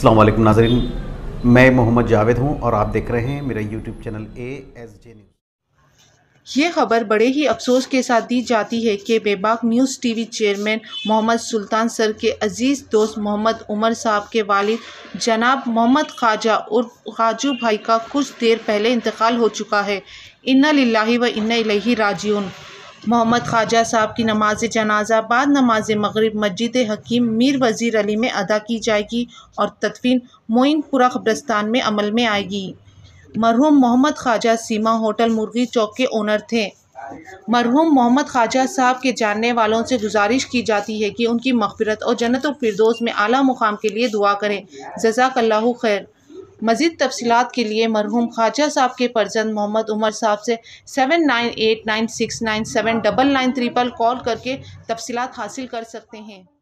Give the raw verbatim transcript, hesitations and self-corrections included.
अस्सलाम वालेकुम नाज़रीन, मैं मोहम्मद जावेद हूं और आप देख रहे हैं मेरा YouTube channel A S J news. ये खबर बड़े ही अफसोस के साथ दी जाती है कि बेबाक news TV chairman Mohammad Sultan sir के अजीज़ दोस्त मोहम्मद उमर साहब के वालिद जनाब मोहम्मद ख्वाजा उर्फ खाजू भाई का कुछ देर पहले इंतकाल हो चुका है। इन्ना लिल्लाहि व इन्ना इलैहि राजिऊन। मोहम्मद ख्वाजा साहब की नमाज जनाजा बाद नमाज मगरिब मस्जिद हकीम मीर वज़ीर अली में अदा की जाएगी और तदफीन मोइनपुरा कब्रिस्तान में अमल में आएगी। मरहूम मोहम्मद ख्वाजा सीमा होटल मुर्गी चौक के ओनर थे। मरहूम मोहम्मद ख्वाजा साहब के जानने वालों से गुजारिश की जाती है कि उनकी मग़फ़िरत और जन्नतुल फिरदौस में आला मुकाम के लिए दुआ करें। जज़ाकल्लाहु खैर। मज़ीद तफ़सीलात के लिए मरहूम ख्वाजा साहब के फर्जंद मोहम्मद उमर साहब से seven nine eight nine six nine seven double nine triple कॉल करके तफ़सीलात हासिल कर सकते हैं।